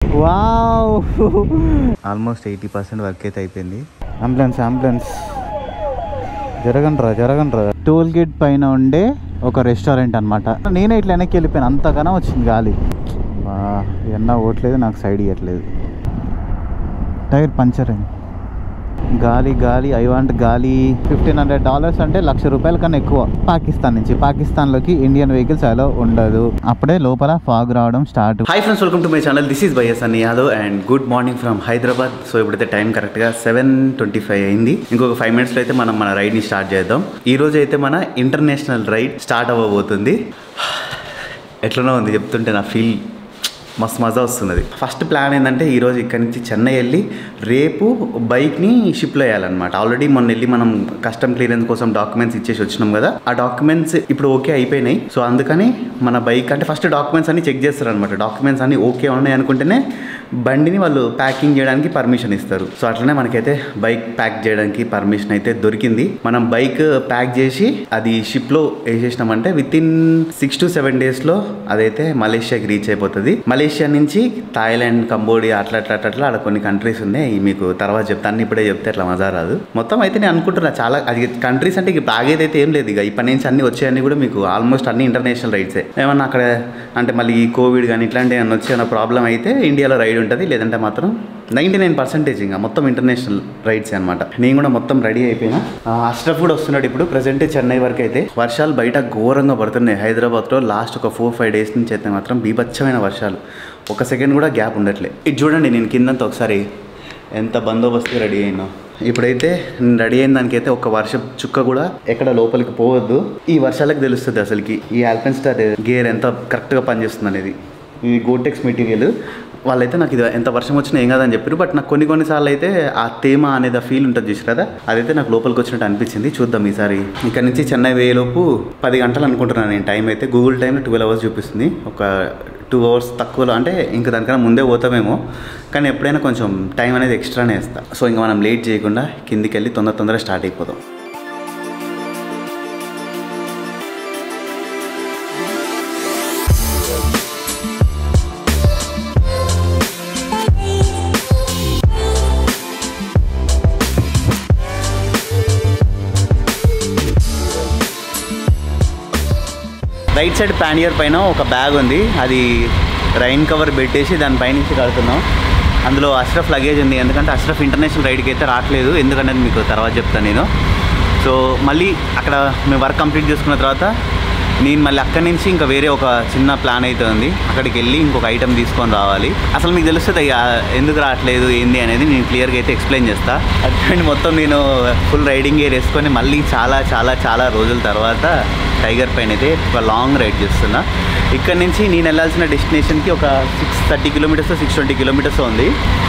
Wow, almost 80% work అయితే అయిపోయింది. Ambulance జరగండ్రా. Toll gate పైన ఉండే ఒక రెస్టారెంట్ అనమాట. నేనే ఇట్లా వెనక్కి వెళ్ళిపోయాను, అంతగానో వచ్చింది గాలి. ఎన్న ఓట్లేదు, నాకు సైడ్ ఇవ్వట్లేదు. టైర్ పంచర్ అయింది. గాలి ఐ వాంట్ గాలి. $1,500 అంటే ₹1,00,000 కన్నా ఎక్కువ. పాకిస్తాన్లోకి ఇండియన్ వెహికల్స్ అలా ఉండదు. అప్పుడే లోపల ఫాగ్ రావడం start. Hi friends, welcome to my channel. This is Bayya Sunny Yadav and good morning from Hyderabad. So ఇప్పుడైతే టైం కరెక్ట్గా 7:25 అయింది. ఇంకొక 5 minutesలో అయితే మనం మన రైడ్ని స్టార్ట్ చేద్దాం. ఈ రోజు అయితే మన ఇంటర్నేషనల్ రైడ్ స్టార్ట్ అవ్వబోతుంది. ఎట్లనో ఉంది చెప్తుంటే, నా ఫీల్ మస్తు మజా వస్తున్నది. ఫస్ట్ ప్లాన్ ఏంటంటే ఈరోజు ఇక్కడ నుంచి చెన్నై వెళ్ళి రేపు బైక్ని షిప్లో వేయాలన్నమాట. ఆల్రెడీ మొన్న వెళ్ళి మనం కస్టమ్ క్లియరెన్స్ కోసం డాక్యుమెంట్స్ ఇచ్చేసి వచ్చినాం కదా, ఆ డాక్యుమెంట్స్ ఇప్పుడు ఓకే అయిపోయినాయి. సో అందుకని మన బైక్ అంటే ఫస్ట్ డాక్యుమెంట్స్ అన్ని చెక్ చేస్తారు అనమాట. డాక్యుమెంట్స్ అన్ని ఓకే ఉన్నాయి అనుకుంటేనే బండిని వాళ్ళు ప్యాకింగ్ చేయడానికి పర్మిషన్ ఇస్తారు. సో అట్లనే మనకైతే బైక్ ప్యాక్ చేయడానికి పర్మిషన్ అయితే దొరికింది. మనం బైక్ ప్యాక్ చేసి అది షిప్లో వేసేసినామంటే వితిన్ 6 to 7 daysలో అదైతే మలేషియాకి రీచ్ అయిపోతుంది. మలేషియా నుంచి థాయిలాండ్, కంబోడియా అట్లా ఆడ కొన్ని కంట్రీస్ ఉన్నాయి. మీకు తర్వాత చెప్తాను, ఇప్పుడే చెప్తే అట్లా మజా రాదు. మొత్తం అయితే నేను అనుకుంటున్నా చాలా అది కంట్రీస్ అంటే ఇక ఆగేదైతే ఏం లేదు. ఇక ఇప్పటి నుంచి అన్ని వచ్చాయని కూడా మీకు ఆల్మోస్ట్ అన్ని ఇంటర్నేషనల్ రైడ్సే. ఏమన్నా అక్కడ అంటే మళ్ళీ ఈ కోవిడ్ కానీ ఇట్లాంటి ఏమన్నా వచ్చే ప్రాబ్లం అయితే ఇండియాలో రైడ్ ఉంటుంది, లేదంటే మాత్రం 99% ఇంకా మొత్తం ఇంటర్నేషనల్ రైడ్స్ అనమాట. నేను కూడా మొత్తం రెడీ అయిపోయినా. అష్రఫ్ కూడా వస్తున్నాడు ఇప్పుడు. ప్రెసెంట్ చెన్నై వరకు అయితే వర్షాలు బయట ఘోరంగా పడుతున్నాయి. హైదరాబాద్లో లాస్ట్ ఒక 4-5 days నుంచి అయితే మాత్రం బీభత్సమైన వర్షాలు, ఒక సెకండ్ కూడా గ్యాప్ ఉండట్లే. ఇది చూడండి, నేను కిందంతా ఒకసారి ఎంత బందోబస్తు రెడీ అయినా. ఇప్పుడైతే నేను రెడీ అయిన దానికైతే ఒక వర్షం చుక్క కూడా ఎక్కడ లోపలికి పోవద్దు. ఈ వర్షాలకు తెలుస్తుంది అసలుకి ఈ ఆల్పెన్స్టార్ గేర్ ఎంత కరెక్ట్గా పనిచేస్తుంది అనేది. ఇది గోటెక్స్ మెటీరియల్. వాళ్ళైతే నాకు ఇది ఎంత వర్షం వచ్చినా ఏం కాదని చెప్పారు. బట్ నాకు కొన్నిసార్లు అయితే ఆ తేమ అనేది ఆ ఫీల్ ఉంటుంది చూసి కదా, అదైతే నాకు లోపలికి వచ్చినట్టు అనిపించింది. చూద్దాం ఈసారి. ఇక్కడ నుంచి చెన్నై వేయలోపు 10 గంటలు అనుకుంటున్నాను నేను. టైం అయితే గూగుల్ టైంలో 12 hours చూపిస్తుంది. ఒక 2 hours తక్కువలో, అంటే ఇంకా దానికన్నా ముందే పోతామేమో, కానీ ఎప్పుడైనా కొంచెం టైం అనేది ఎక్స్ట్రానే వేస్తా. సో ఇంకా మనం లేట్ చేయకుండా కిందికి వెళ్ళి తొందరగా స్టార్ట్ అయిపోదాం. రైట్ సైడ్ ప్యానియర్ పైన ఒక బ్యాగ్ ఉంది, అది రైన్ కవర్ పెట్టేసి దానిపై నుంచి కడుతున్నాం. అందులో అష్రఫ్ లగేజ్ ఉంది, ఎందుకంటే అష్రఫ్ ఇంటర్నేషనల్ రైడ్కి అయితే రావట్లేదు. ఎందుకనేది మీకు తర్వాత చెప్తాను నేను. సో మళ్ళీ అక్కడ మేము వర్క్ కంప్లీట్ చేసుకున్న తర్వాత నేను మళ్ళీ అక్కడి నుంచి ఇంకా వేరే ఒక చిన్న ప్లాన్ అయితే ఉంది. అక్కడికి వెళ్ళి ఇంకొక ఐటెం తీసుకొని రావాలి. అసలు మీకు తెలుస్తుంది ఎందుకు రావట్లేదు ఏంది అనేది నేను క్లియర్గా అయితే ఎక్స్ప్లెయిన్ చేస్తాను. అటువంటి మొత్తం నేను ఫుల్ రైడింగ్ గేర్ వేసుకొని మళ్ళీ చాలా రోజుల తర్వాత టైగర్ పైన అయితే ఒక లాంగ్ రైడ్ చేస్తున్నా. ఇక్కడ నుంచి నేను వెళ్ళాల్సిన డెస్టినేషన్కి ఒక 630 kilometers 620 kilometers ఉంది.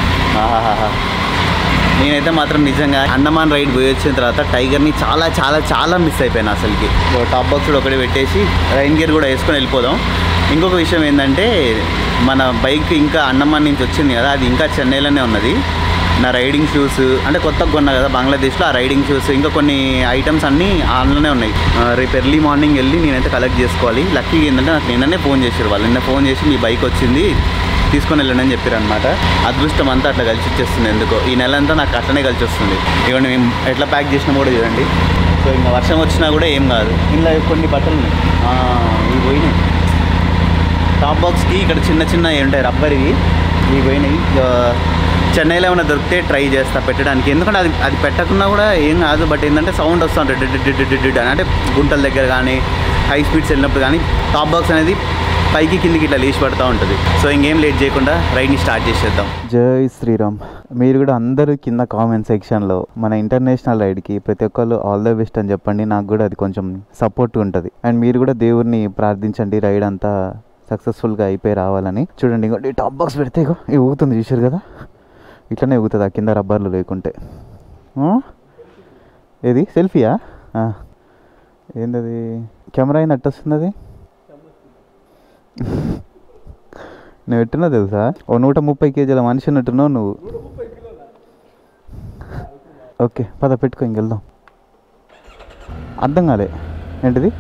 నేనైతే మాత్రం నిజంగా అండమాన్ రైడ్ పోయి వచ్చిన తర్వాత టైగర్ని చాలా మిస్ అయిపోయాను అసలుకి. టాప్ బాక్స్ ఒకటి పెట్టేసి రైన్ గేర్ కూడా వేసుకొని వెళ్ళిపోదాం. ఇంకొక విషయం ఏంటంటే, మన బైక్ ఇంకా అండమాన్ నుంచి వచ్చింది కదా, అది ఇంకా చెన్నైలోనే ఉన్నది. నా రైడింగ్ షూస్ అంటే కొత్తగా కొన్నా కదా బంగ్లాదేశ్లో, ఆ రైడింగ్ షూస్ ఇంకా కొన్ని ఐటమ్స్ అన్నీ ఆన్లోనే ఉన్నాయి. రేపు ఎర్లీ మార్నింగ్ వెళ్ళి నేనైతే కలెక్ట్ చేసుకోవాలి. లక్కీగా ఏంటంటే నాకు నిన్ననే ఫోన్ చేశారు వాళ్ళు. నిన్న ఫోన్ చేసి మీ బైక్ వచ్చింది తీసుకొని వెళ్ళండి అని చెప్పారు అనమాట. అదృష్టం అంతా అట్లా కలిసి వచ్చేస్తుంది. ఎందుకో ఈ నెల అంతా నాకు అట్లనే కలిసి వస్తుంది. ఇవన్నీ మేము ఎట్లా ప్యాక్ చేసినా కూడా చూడండి. సో ఇంకా వర్షం వచ్చినా కూడా ఏం కాదు. ఇలా కొన్ని బట్టలు ఉన్నాయి, ఇవి పోయినాయి. టాప్ బాక్స్కి ఇక్కడ చిన్న ఉంటాయి రబ్బర్వి, ఇవి పోయినాయి. చెన్నైలో ఏమైనా దొరికితే ట్రై చేస్తా పెట్టడానికి, ఎందుకంటే అది పెట్టకున్నా కూడా ఏం కాదు. బట్ ఏంటంటే సౌండ్ వస్తూ ఉంటుంది అని, అంటే గుంటల దగ్గర కానీ హై స్పీడ్స్ వెళ్ళినప్పుడు కానీ టాప్ బాక్స్ అనేది పైకి కిందికి ఇట్లా లేచి పడుతూ ఉంటుంది. సో ఇంకేం లేట్ చేయకుండా రైడ్ని స్టార్ట్ చేసేద్దాం. జై శ్రీరామ్. మీరు కూడా అందరూ కింద కామెంట్ సెక్షన్లో మన ఇంటర్నేషనల్ రైడ్కి ప్రతి ఒక్కళ్ళు ఆల్ ద బెస్ట్ అని చెప్పండి. నాకు కూడా అది కొంచెం సపోర్ట్ ఉంటుంది. అండ్ మీరు కూడా దేవుడిని ప్రార్థించండి రైడ్ అంతా సక్సెస్ఫుల్గా అయిపోయి రావాలని. చూడండి ఇంకోటి టాప్ బాక్స్ పెడితే ఇగో ఇది ఊగుతుంది, చూసారు కదా, ఇట్లనే ఊగుతుంది ఆ కింద రబ్బర్లు లేకుంటే. ఏది సెల్ఫీయా? ఏంటది కెమెరా అయినట్టు వస్తుంది అది. నువ్వు ఎట్టున్నావు తెలుసా, ఓ 130 kg మనిషి ఉన్నట్టున్నావు నువ్వు. ఓకే పద పెట్టుకో, ఇంకెళ్దాం. అర్థం కాలే ఏంటిది,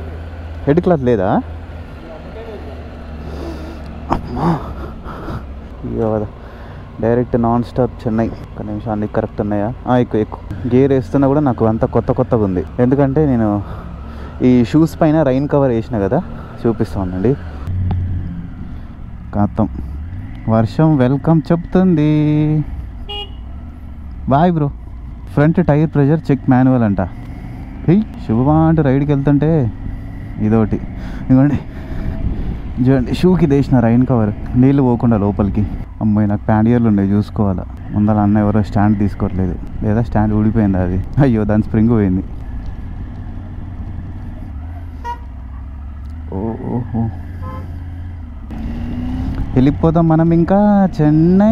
హెడ్ క్లాత్ లేదా? అమ్మా ఇక డైరెక్ట్ నాన్ స్టాప్ చెన్నై. ఒక నిమిషం అన్ని కరెక్ట్ ఉన్నాయా? ఎక్కువ గేర్ వేస్తున్నా కూడా నాకు అంత కొత్తగా ఉంది. ఎందుకంటే నేను ఈ షూస్ పైన రైన్ కవర్ వేసిన కదా, చూపిస్తానండి. కాతం వర్షం వెల్కమ్ చెప్తుంది. Bye bro. Front tyre pressure check manual అంట. శుభమా అంటే రైడ్కి వెళ్తుంటే ఇదొకటి ఇదిగోండి, చూడండి షూకి వేసిన రైన్ కవర్, నీళ్ళు పోకుండా లోపలికి. అమ్మాయి నాకు ప్యాండియర్లు ఉన్నాయి, చూసుకోవాలా. ముందర అన్న ఎవరో స్టాండ్ తీసుకోవట్లేదు, లేదా స్టాండ్ ఊడిపోయింది అది. అయ్యో దాని స్ప్రింగ్ పోయింది. ఓహో వెళ్ళిపోతాం మనం ఇంకా చెన్నై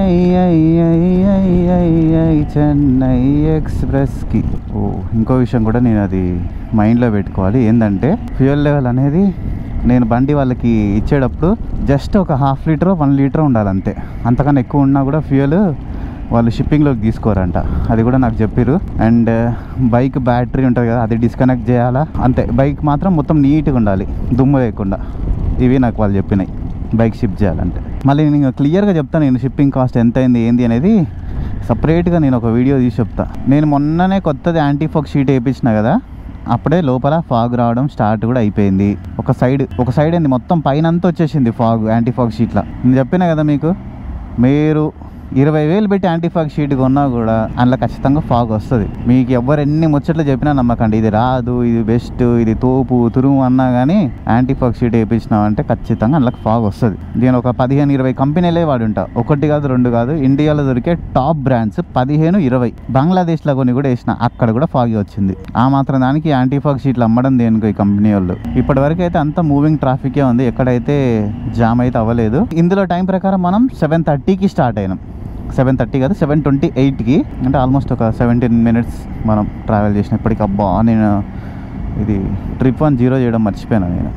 చెన్నై ఎక్స్ప్రెస్కి. ఇంకో విషయం కూడా నేను అది మైండ్లో పెట్టుకోవాలి. ఏంటంటే ఫ్యూయల్ లెవెల్ అనేది నేను బండి వాళ్ళకి ఇచ్చేటప్పుడు జస్ట్ ఒక 1/2 లీటర్ 1 లీటర్ ఉండాలి అంతే. అంతకన్నా ఎక్కువ ఉన్నా కూడా ఫ్యూయల్ వాళ్ళు షిప్పింగ్లోకి తీసుకోరంట. అది కూడా నాకు చెప్పారు. అండ్ బైక్ బ్యాటరీ ఉంటుంది కదా, అది డిస్కనెక్ట్ చేయాలా అంతే. బైక్ మాత్రం మొత్తం నీట్గా ఉండాలి, దుమ్ము లేకుండా. ఇవి నాకు వాళ్ళు చెప్పినాయి బైక్ షిప్ చేయాలంటే. మళ్ళీ నేను క్లియర్గా చెప్తాను, నేను షిప్పింగ్ కాస్ట్ ఎంత అయింది ఏంది అనేది సపరేట్గా నేను ఒక వీడియో తీసి చెప్తా. నేను మొన్ననే కొత్తది యాంటీ ఫాగ్ షీట్ వేయించిన కదా, అప్పుడే లోపల ఫాగ్ రావడం స్టార్ట్ కూడా అయిపోయింది. ఒక సైడ్ ఏంది మొత్తం పైన అంతా వచ్చేసింది ఫాగ్, యాంటీ ఫాగ్ షీట్లా. నేను చెప్పినా కదా మీకు, మీరు 20,000 పెట్టి యాంటీ ఫాగ్ షీట్ కొన్నా కూడా అందులో ఖచ్చితంగా ఫాగ్ వస్తుంది. మీకు ఎవరు ఎన్ని ముచ్చట్లు చెప్పినా నమ్మకండి, ఇది రాదు, ఇది బెస్ట్, ఇది తోపు తురుము అన్నా కానీ యాంటీ ఫాగ్ షీట్ వేయించినామంటే ఖచ్చితంగా అందులో ఫాగ్ వస్తుంది. నేను ఒక 15-20 కంపెనీలే వాడుంటా, 1 కాదు 2 కాదు. ఇండియాలో దొరికే టాప్ బ్రాండ్స్ 15-20 బంగ్లాదేశ్లో కొన్ని కూడా వేసిన, అక్కడ కూడా ఫాగ్ వచ్చింది. ఆ మాత్రం దానికి యాంటీ ఫాగ్ షీట్లు అమ్మడం దేనికో ఈ కంపెనీ వాళ్ళు. ఇప్పటి వరకు అయితే అంతా మూవింగ్ ట్రాఫికే ఉంది, ఎక్కడైతే జామ్ అయితే అవ్వలేదు. ఇందులో టైం ప్రకారం మనం 7:30కి స్టార్ట్ అయినాం. 7:30 కాదు 7:28కి, అంటే ఆల్మోస్ట్ ఒక 17 minutes మనం ట్రావెల్ చేసిన. ఇప్పటికి అబ్బా నేను ఇది ట్రిప్ 10 చేయడం మర్చిపోయాను. నేను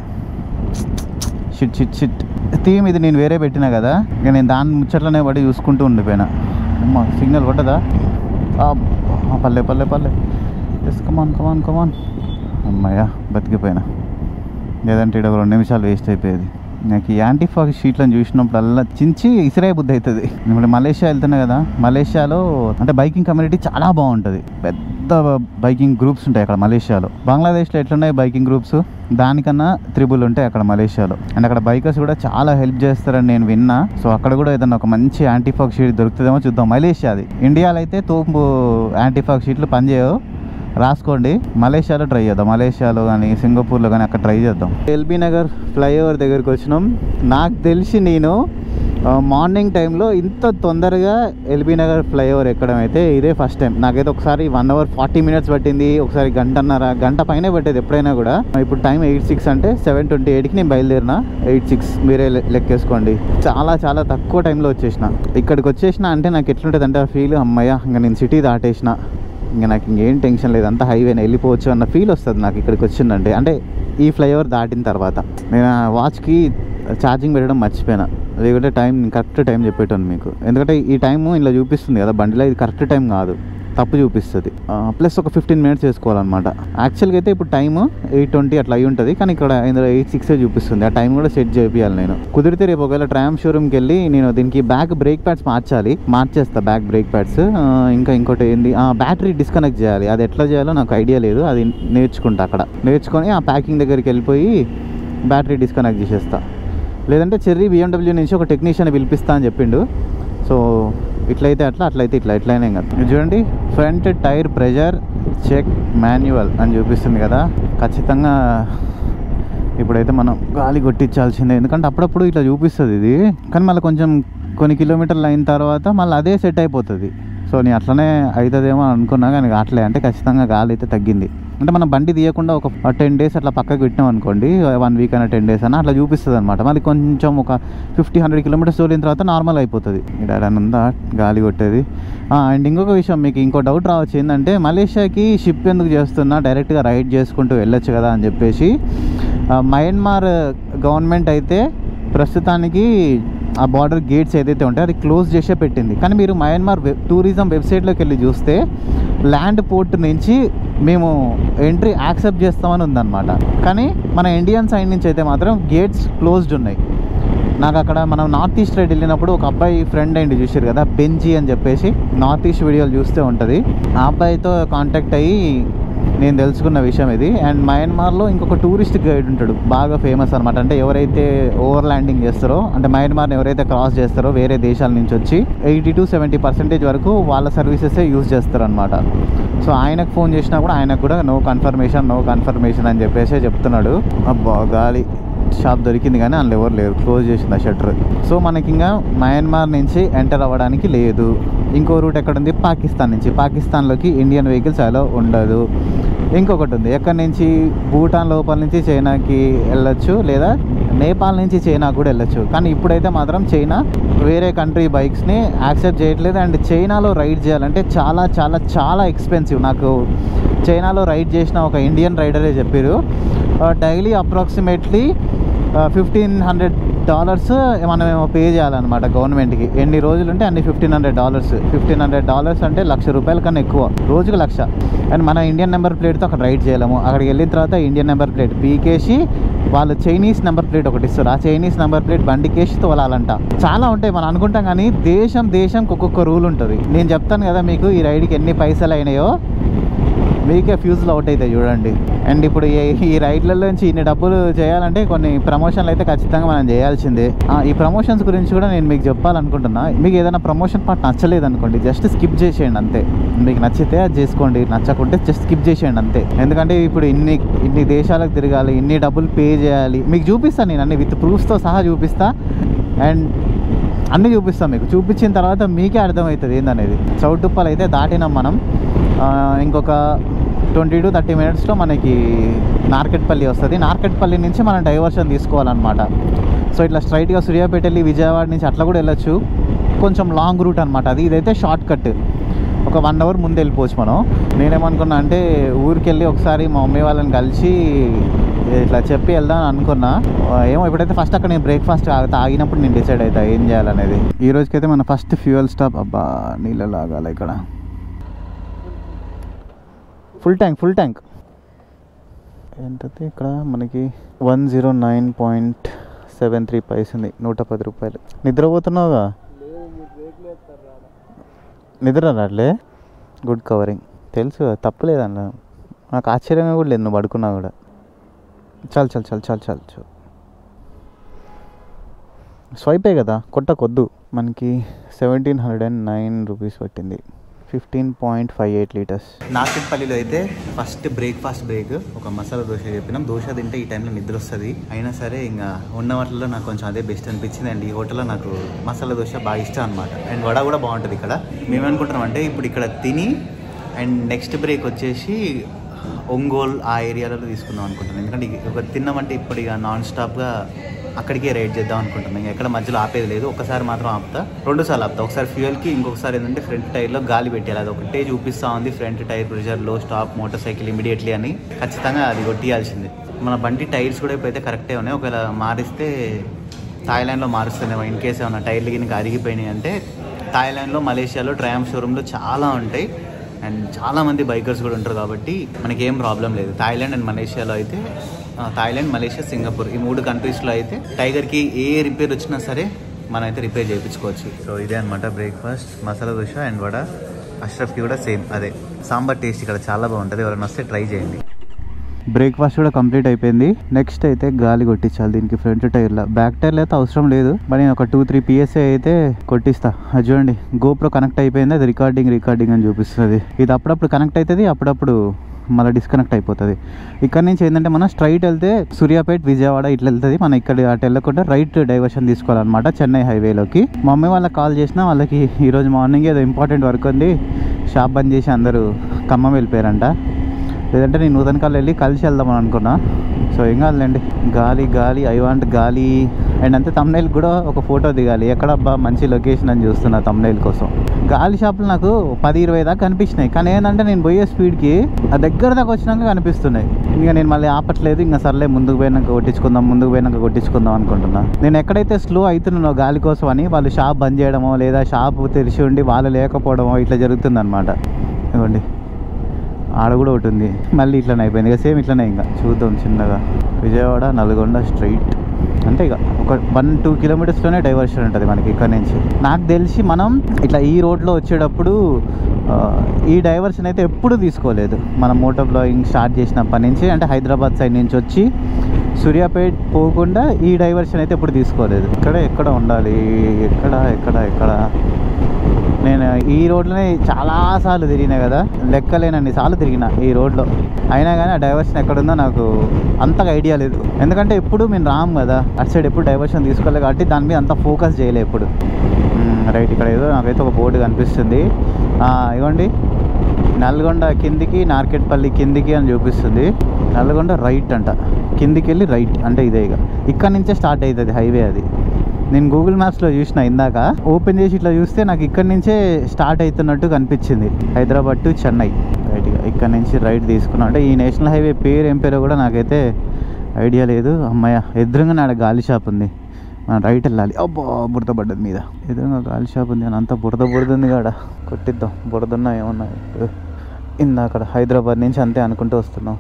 షిట్ థీమ్ ఇది నేను వేరే పెట్టినా కదా, ఇక నేను దాని ముచ్చట్లనే పడి చూసుకుంటూ ఉండిపోయినా. అమ్మా సిగ్నల్ కొట్టదా? పల్లె ఎస్ కమాన్. అమ్మాయ్యా బతికిపోయినా, లేదంటే ఇక్కడ 2 నిమిషాలు వేస్ట్ అయిపోయేది. నాకు ఈ యాంటీ ఫాగ్ షీట్లను చూసినప్పుడల్లా చించి ఇసిరే బుద్ధి అవుతుంది. ఇప్పుడు మలేషియా వెళ్తున్నా కదా, మలేషియాలో అంటే బైకింగ్ కమ్యూనిటీ చాలా బాగుంటుంది. పెద్ద బైకింగ్ గ్రూప్స్ ఉంటాయి అక్కడ మలేషియాలో. బంగ్లాదేశ్లో ఎట్లున్నాయి బైకింగ్ గ్రూప్స్, దానికన్నా 3 ఉంటాయి అక్కడ మలేషియాలో. అండ్ అక్కడ బైకర్స్ కూడా చాలా హెల్ప్ చేస్తారని నేను విన్నా. సో అక్కడ కూడా ఏదన్నా ఒక మంచి యాంటీ ఫాగ్ షీట్ దొరుకుతుందేమో చూద్దాం. మలేషియాది, ఇండియాలో అయితే తోపు యాంటీ ఫాగ్ షీట్లు పనిచేయవు, రాసుకోండి. మలేషియాలో ట్రై చేద్దాం, మలేషియాలో కానీ సింగపూర్లో కానీ అక్కడ ట్రై చేద్దాం. ఎల్బీ నగర్ ఫ్లైఓవర్ దగ్గరికి వచ్చినాం. నాకు తెలిసి నేను మార్నింగ్ టైంలో ఇంత తొందరగా ఎల్బీ నగర్ ఫ్లైఓవర్ ఎక్కడం అయితే ఇదే ఫస్ట్ టైం. నాకైతే ఒకసారి 1 hour 40 minutes పట్టింది, ఒకసారి గంట పైనే పట్టేది ఎప్పుడైనా కూడా. ఇప్పుడు టైం 8:06 అంటే 7:28కి నేను బయలుదేరిన. 8:06 మీరే లెక్కేసుకోండి. చాలా తక్కువ టైంలో వచ్చేసిన. ఇక్కడికి వచ్చేసిన అంటే నాకు ఎట్లుంటుంది అంటే ఆ ఫీల్, అమ్మయ్య ఇంకా నేను సిటీ దాటేసిన, ఇంకా నాకు ఇంకేం టెన్షన్ లేదు, అంతా హైవేని వెళ్ళిపోవచ్చు అన్న ఫీల్ వస్తుంది నాకు ఇక్కడికి వచ్చిందంటే. అంటే ఈ ఫ్లైఓవర్ దాటిన తర్వాత నేను వాచ్కి ఛార్జింగ్ పెట్టడం మర్చిపోయినా, లేకుంటే కరెక్ట్ టైం చెప్పేటాను మీకు. ఎందుకంటే ఈ టైము ఇలా చూపిస్తుంది కదా బండిలో, ఇది కరెక్ట్ టైం కాదు, తప్పు చూపిస్తుంది. ప్లస్ ఒక 15 minutes వేసుకోవాలన్నమాట. యాక్చువల్గా అయితే ఇప్పుడు టైము 8:20 అట్లా అయి ఉంటుంది, కానీ ఇక్కడ ఇందులో 8:06 చూపిస్తుంది. ఆ టైం కూడా సెట్ చేయాలి నేను. కుదిరితే రేపు ఒకవేళ ట్రామ్ షోరూమ్కి వెళ్ళి నేను దీనికి బ్యాక్ బ్రేక్ ప్యాడ్స్ మార్చేస్తా బ్యాక్ బ్రేక్ ప్యాడ్స్. ఇంకోటి ఏంది, బ్యాటరీ డిస్కనెక్ట్ చేయాలి. అది ఎట్లా చేయాలో నాకు ఐడియా లేదు, అది నేర్చుకుంటా. అక్కడ నేర్చుకొని ఆ ప్యాకింగ్ దగ్గరికి వెళ్ళిపోయి బ్యాటరీ డిస్కనెక్ట్ చేసేస్తా. లేదంటే చెర్రీ BMW నుంచి ఒక టెక్నీషియన్ పిలిపిస్తా అని చెప్పిండు. సో ఇట్లయితే అట్లయితే ఎట్లయినా కదా. చూడండి, front tyre pressure check manual అని చూపిస్తుంది కదా. ఖచ్చితంగా ఇప్పుడైతే మనం గాలి కొట్టించాల్సిందే, ఎందుకంటే అప్పుడప్పుడు ఇట్లా చూపిస్తుంది ఇది. కానీ మళ్ళీ కొన్ని కిలోమీటర్లు అయిన తర్వాత మళ్ళీ అదే సెట్ అయిపోతుంది. సో నేను అట్లనే అవుతుందేమో అనుకున్నా, కానీ అట్లే అంటే ఖచ్చితంగా గాలి అయితే తగ్గింది. అంటే మనం బండి తీయకుండా ఒక 10 days అట్లా పక్కకు పెట్టినాం అనుకోండి, 1 week అయినా 10 days అయినా అట్లా చూపిస్తుంది అనమాట. మళ్ళీ కొంచెం ఒక 50-100 kilometers తోలిన తర్వాత నార్మల్ అయిపోతుంది. ఇక్కడ ఉందా గాలి కొట్టేది. అండ్ ఇంకొక విషయం, మీకు ఇంకో డౌట్ రావచ్చు, ఏంటంటే మలేషియాకి షిప్ ఎందుకు చేస్తున్నా, డైరెక్ట్గా రైడ్ చేసుకుంటూ వెళ్ళొచ్చు కదా అని చెప్పేసి. మయన్మార్ గవర్నమెంట్ అయితే ప్రస్తుతానికి ఆ బార్డర్ గేట్స్ ఏదైతే ఉంటాయో అది క్లోజ్ చేసే పెట్టింది. కానీ మీరు మయన్మార్ టూరిజం వెబ్సైట్లోకి వెళ్ళి చూస్తే ల్యాండ్ పోర్ట్ నుంచి మేము ఎంట్రీ యాక్సెప్ట్ చేస్తామని ఉందన్నమాట. కానీ మన ఇండియన్ సైడ్ నుంచి అయితే మాత్రం గేట్స్ క్లోజ్డ్ ఉన్నాయి. నాకు అక్కడ మనం నార్త్ ఈస్ట్ రైడ్ వెళ్ళినప్పుడు ఒక అబ్బాయి ఫ్రెండ్ అయింది, చూసారు కదా, బెంజీ అని చెప్పేసి, నార్త్ ఈస్ట్ వీడియోలు చూస్తే ఉంటుంది. ఆ అబ్బాయితో కాంటాక్ట్ అయ్యి నేను తెలుసుకున్న విషయం ఇది. అండ్ మయన్మార్లో ఇంకొక టూరిస్ట్ గైడ్ ఉంటాడు, బాగా ఫేమస్ అనమాట. అంటే ఎవరైతే ఓవర్ ల్యాండింగ్ చేస్తారో, అంటే మయన్మార్ని ఎవరైతే క్రాస్ చేస్తారో వేరే దేశాల నుంచి వచ్చి 80-70% వరకు వాళ్ళ సర్వీసెసే యూజ్ చేస్తారనమాట. సో ఆయనకు ఫోన్ చేసినా కూడా ఆయనకు కూడా నో కన్ఫర్మేషన్ అని చెప్పేసి చెప్తున్నాడు. అబ్బా గాలి షాప్ దొరికింది కానీ అందులో ఎవరు లేరు, క్లోజ్ చేసింది ఆ షట్టర్. సో మనకి ఇంకా మయన్మార్ నుంచి ఎంటర్ అవ్వడానికి లేదు. ఇంకో రూట్ ఎక్కడ ఉంది, పాకిస్తాన్ నుంచి. పాకిస్తాన్లోకి ఇండియన్ వెహికల్స్ అలా ఉండదు. ఇంకొకటి ఉంది, ఎక్కడి నుంచి, భూటాన్ లోపల నుంచి చైనాకి వెళ్ళొచ్చు, లేదా నేపాల్ నుంచి చైనా కూడా వెళ్ళొచ్చు. కానీ ఇప్పుడైతే మాత్రం చైనా వేరే కంట్రీ బైక్స్ని యాక్సెప్ట్ చేయట్లేదు. అండ్ చైనాలో రైడ్ చేయాలంటే చాలా చాలా చాలా ఎక్స్పెన్సివ్. నాకు చైనాలో రైడ్ చేసిన ఒక ఇండియన్ రైడరే చెప్పారు, డైలీ అప్రాక్సిమేట్లీ $1,500 మనమేమో పే చేయాలన్నమాట గవర్నమెంట్కి. ఎన్ని రోజులు ఉంటే అన్ని $1,500 అంటే ₹1,00,000 కన్నా ఎక్కువ, రోజుకు 1,00,000. అండ్ మన ఇండియన్ నెంబర్ ప్లేట్తో అక్కడ రైడ్ చేయలేము. అక్కడికి వెళ్ళిన తర్వాత ఇండియన్ నెంబర్ ప్లేట్ పీకేసి వాళ్ళు చైనీస్ నెంబర్ ప్లేట్ ఒకటి ఇస్తారు, ఆ చైనీస్ నెంబర్ ప్లేట్ బండికేసి తోలాలంట. చాలా ఉంటాయి, మనం అనుకుంటాం కానీ దేశంకి ఒక్కొక్క రూల్ ఉంటుంది. నేను చెప్తాను కదా మీకు ఈ రైడ్కి ఎన్ని పైసలు అయినాయో, మీకే ఫ్యూజ్లు అవుట్ అవుతాయి చూడండి. అండ్ ఇప్పుడు ఈ రైడ్లలో నుంచి ఇన్ని డబ్బులు చేయాలంటే కొన్ని ప్రమోషన్లు అయితే ఖచ్చితంగా మనం చేయాల్సిందే. ఈ ప్రమోషన్స్ గురించి కూడా నేను మీకు చెప్పాలనుకుంటున్నా. మీకు ఏదైనా ప్రమోషన్ పార్ట్ నచ్చలేదు అనుకోండి, జస్ట్ స్కిప్ చేసేయండి అంతే. మీకు నచ్చితే అది చేసుకోండి, నచ్చకుంటే జస్ట్ స్కిప్ చేసేయండి అంతే. ఎందుకంటే ఇప్పుడు ఇన్ని దేశాలకు తిరగాలి, ఇన్ని డబ్బులు పే చేయాలి. మీకు చూపిస్తాను నేను అన్ని విత్ ప్రూఫ్స్తో సహా చూపిస్తా. అండ్ అన్నీ చూపిస్తాం మీకు. చూపించిన తర్వాత మీకే అర్థమవుతుంది ఏందనేది. చౌటుప్పల్ అయితే దాటినాం మనం. ఇంకొక 20-30 minutesలో మనకి నార్కెట్పల్లి వస్తుంది. నార్కెట్పల్లి నుంచి మనం డైవర్షన్ తీసుకోవాలన్నమాట. సో ఇట్లా స్ట్రైట్గా సూర్యాపేట వెళ్ళి విజయవాడ నుంచి అట్లా కూడా వెళ్ళొచ్చు. కొంచెం లాంగ్ రూట్ అనమాట అది. ఇదైతే షార్ట్ కట్, ఒక 1 hour ముందు వెళ్ళిపోవచ్చు మనం. నేనేమనుకున్నా అంటే ఊరికి వెళ్ళి ఒకసారి మా మమ్మీ వాళ్ళని కలిసి ఇట్లా చెప్పి వెళ్దాం అనుకున్నా. ఏమో ఇప్పుడైతే ఫస్ట్ అక్కడ నేను బ్రేక్ఫాస్ట్ తాగినప్పుడు నేను డిసైడ్ అవుతా ఏం చేయాలనేది. ఈ రోజుకైతే మన ఫస్ట్ ఫ్యూయల్ స్టాప్. అబ్బా నీళ్ళు లాగాలి ఇక్కడ. ఫుల్ ట్యాంక్ ఏంటంటే ఇక్కడ మనకి 109.73 పైస్ ఉంది, ₹110. నిద్రపోతున్నావుగా? నిద్ర రాట్లే? గుడ్ కవరింగ్, తెలుసు తప్పులేదన్న. నాకు ఆశ్చర్యంగా కూడా లేదు నువ్వు పడుకున్నా కూడా. చాలు స్వైపే కదా, కొట్టకొద్దు. మనకి ₹1,709 పట్టింది. 15.58 లీటర్స్. నార్కెట్పల్లిలో అయితే ఫస్ట్ బ్రేక్ఫాస్ట్ బ్రేక్ ఒక మసాలా దోశ చెప్పినాం. దోశ తింటే ఈ టైంలో నిద్ర వస్తుంది. అయినా సరే ఇంకా ఉన్న వాటిల్లో నాకు కొంచెం అదే బెస్ట్ అనిపించింది. అండ్ ఈ హోటల్లో నాకు మసాలా దోశ బాగా ఇష్టం అనమాట. అండ్ వడ కూడా బాగుంటుంది ఇక్కడ. మేమేమనుకుంటున్నాం అంటే ఇప్పుడు ఇక్కడ తిని అండ్ నెక్స్ట్ బ్రేక్ వచ్చేసి ఒంగోల్ ఆ ఏరియాలలో తీసుకుందాం అనుకుంటున్నాను. ఎందుకంటే ఒక తిన్నామంటే ఇప్పుడు ఇక నాన్ స్టాప్గా అక్కడికే రైడ్ చేద్దాం అనుకుంటున్నాను. ఇంకా ఎక్కడ మధ్యలో ఆపేది లేదు. ఒకసారి మాత్రం ఆపుతా, 2 సార్లు ఆపుతా. ఒకసారి ఫ్యూయల్కి, ఇంకొకసారి ఏంటంటే ఫ్రంట్ టైర్లో గాలి పెట్టాలి. అది ఒకటే చూపిస్తూ ఉంది, ఫ్రంట్ టైర్ ప్రెషర్ లో, స్టాప్ మోటార్ సైకిల్ ఇమీడియట్లీ అని. ఖచ్చితంగా అది కొట్టియాల్సిందే. మన బండి టైర్స్ కూడా ఇప్పుడైతే కరెక్టే ఉన్నాయి. ఒకవేళ మారిస్తే థాయిలాండ్లో మారుస్తుందేమో. ఇన్ కేసు ఏమన్నా టైర్లు గిన్నె అరిగిపోయినాయి అంటే థాయిలాండ్లో, మలేషియాలో ట్రయంఫ్ షోరూంలో చాలా ఉంటాయి. అండ్ చాలామంది బైకర్స్ కూడా ఉంటారు కాబట్టి మనకి ఏం ప్రాబ్లం లేదు. థాయిలాండ్ అండ్ మలేషియాలో అయితే, థాయిలాండ్, మలేషియా, సింగపూర్ ఈ 3 కంట్రీస్లో అయితే టైగర్కి ఏ రిపేర్ వచ్చినా సరే మనం అయితే రిపేర్ చేయించుకోవచ్చు. సో ఇదే అనమాట బ్రేక్ఫాస్ట్, మసాలా దోశ అండ్ వడ. అష్రఫ్కి కూడా సేమ్ అదే. సాంబార్ టేస్ట్ ఇక్కడ చాలా బాగుంటుంది, ఎవరైనా వస్తే ట్రై చేయండి. బ్రేక్ఫాస్ట్ కూడా కంప్లీట్ అయిపోయింది. నెక్స్ట్ అయితే గాలి కొట్టించాలి దీనికి ఫ్రంట్ టైర్లో. బ్యాక్ టైర్లో అయితే అవసరం లేదు, మరి నేను ఒక 2-3 PSI అయితే కొట్టిస్తా. అది చూడండి, గోప్రో కనెక్ట్ అయిపోయింది, అది రికార్డింగ్ అని చూపిస్తుంది. ఇది అప్పుడప్పుడు కనెక్ట్ అవుతుంది, అప్పుడప్పుడు మళ్ళీ డిస్కనెక్ట్ అయిపోతుంది. ఇక్కడ నుంచి ఏంటంటే మనం స్ట్రైట్ వెళ్తే సూర్యాపేట, విజయవాడ ఇట్లా వెళ్తుంది. మనం ఇక్కడ అటు వెళ్ళకుండా రైట్ డైవర్షన్ తీసుకోవాలన్నమాట చెన్నై హైవేలోకి. మా మమ్మీ వాళ్ళకి కాల్ చేసినా వాళ్ళకి ఈరోజు మార్నింగ్ ఏదో ఇంపార్టెంట్ వర్క్ ఉంది, షాప్ బంద్ చేసి అందరూ ఖమ్మం వెళ్ళిపోయారంట. లేదంటే నేను నూతనకాలు వెళ్ళి కలిసి వెళ్దామని అనుకున్నా. సో ఏం కాదులేండి. గాలి ఐ వాంట్ గాలి. అండ్ అంతే తమ్నైల్ కూడా ఒక ఫోటో దిగాలి. ఎక్కడబ్బా మంచి లొకేషన్ అని చూస్తున్నా తమ్నైల్ కోసం. గాలి షాపులు నాకు 10-20 దాకా కనిపించినాయి. కానీ ఏంటంటే నేను పోయే స్పీడ్కి ఆ దగ్గర దాకా వచ్చినాక కనిపిస్తున్నాయి. ఇంకా నేను మళ్ళీ ఆపట్లేదు. ఇంకా సర్లే ముందుకు పోయినాక కొట్టించుకుందాం అనుకుంటున్నా. నేను ఎక్కడైతే స్లో అవుతున్నానో గాలి కోసం అని వాళ్ళు షాప్ బంద్ చేయడమో, లేదా షాప్ తెరిచి ఉండి వాళ్ళు లేకపోవడమో ఇట్లా జరుగుతుంది అనమాట. ఇవ్వండి, ఆడ కూడా ఒకటి ఉంది, మళ్ళీ ఇట్లనే అయిపోయింది. ఇక సేమ్ ఇట్లనే. ఇంకా చూద్దాం చిన్నగా. విజయవాడ, నల్గొండ స్ట్రైట్ అంటే ఇక ఒక 1-2 కిలోమీటర్స్లోనే డైవర్షన్ ఉంటుంది మనకి ఇక్కడ నుంచి. నాకు తెలిసి మనం ఇట్లా ఈ రోడ్లో వచ్చేటప్పుడు ఈ డైవర్షన్ అయితే ఎప్పుడు తీసుకోలేదు. మనం మోటో బ్లాగింగ్ స్టార్ట్ చేసినప్పటి నుంచి, అంటే హైదరాబాద్ సైడ్ నుంచి వచ్చి సూర్యాపేట్ పోకుండా ఈ డైవర్షన్ అయితే ఎప్పుడు తీసుకోలేదు. ఎక్కడ ఉండాలి, ఎక్కడ నేను ఈ రోడ్లోనే చాలాసార్లు తిరిగినా కదా, లెక్కలేనన్ని సార్లు తిరిగిన ఈ రోడ్లో. అయినా కానీ ఆ డైవర్షన్ ఎక్కడుందో నాకు అంతగా ఐడియా లేదు. ఎందుకంటే ఎప్పుడు మేము రాము కదా అటు సైడ్, ఎప్పుడు డైవర్షన్ తీసుకోలేదు కాబట్టి దాని మీద అంత ఫోకస్ చేయలే ఎప్పుడు. రైట్, ఇక్కడ ఏదో నాకైతే ఒక బోర్డు కనిపిస్తుంది. ఇవ్వండి, నల్గొండ కిందికి, నార్కెట్పల్లి కిందికి అని చూపిస్తుంది. నల్గొండ రైట్ అంట, కిందికి వెళ్ళి రైట్ అంటే ఇదే. ఇక్కడ నుంచే స్టార్ట్ అవుతుంది హైవే. అది నేను గూగుల్ మ్యాప్స్లో చూసిన ఇందాక, ఓపెన్ చేసి ఇట్లా చూస్తే నాకు ఇక్కడి నుంచే స్టార్ట్ అవుతున్నట్టు కనిపించింది, హైదరాబాద్ టు చెన్నై. రైట్గా ఇక్కడ నుంచి రైట్ తీసుకున్నా. అంటే ఈ నేషనల్ హైవే పేరు ఏం పేరో కూడా నాకైతే ఐడియా లేదు. అమ్మాయ ఎదురుగానే ఆడ గాలి షాప్ ఉంది, మనం రైట్ వెళ్ళాలి. అబ్బో బురద పడ్డది మీద, ఎదురుగా గాలి షాప్ ఉంది అని అంత బురద కాడ. కొట్టిద్దాం, బురదన్నా ఏమన్నా. ఇందాక హైదరాబాద్ నుంచి అంతే అనుకుంటూ వస్తున్నాం.